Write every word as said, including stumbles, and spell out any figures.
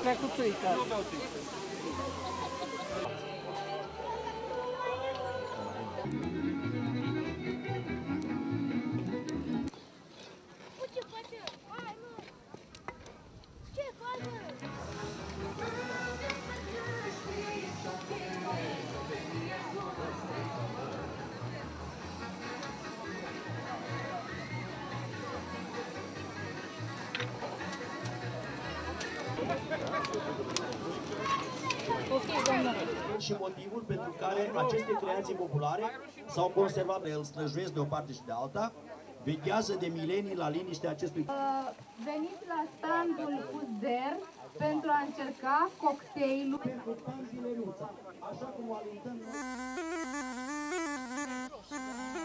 Cred cu țuică. Nu beau țuică. Ce face? Hai, nu! Ce face? Și motivul pentru care aceste creații populare s-au conservat, îl străjuiesc de o parte și de alta, veghează de milenii la liniștea acestui... Veniți la standul Uzder pentru a încerca cocktailul. Pentru Tanzileruța, așa cum o alintăm noi...